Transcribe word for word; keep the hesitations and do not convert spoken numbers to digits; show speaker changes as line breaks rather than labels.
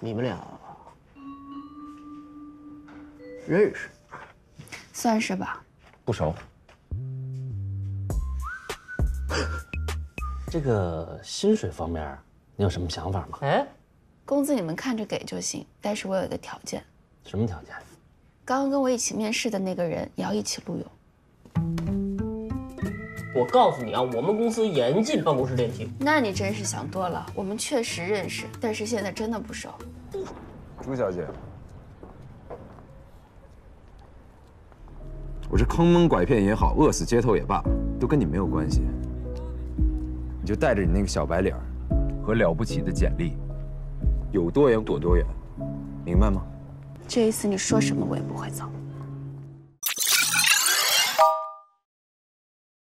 你们俩认识？
算是吧。
不熟。这个薪水方面，你有什么想法吗？
哎，
工资你们看着给就行，但是我有一个条件。
什么条件？
刚刚跟我一起面试的那个人也要一起录用。
我告诉你啊，我们公司严禁办公室恋情。
那你真是想多了，我们确实认识，但是现在真的不熟。
朱小姐，我这坑蒙拐骗也好，饿死街头也罢，都跟你没有关系。你就带着你那个小白脸儿和了不起的简历，有多远躲多远，明白吗？
这一次你说什么我也不会走。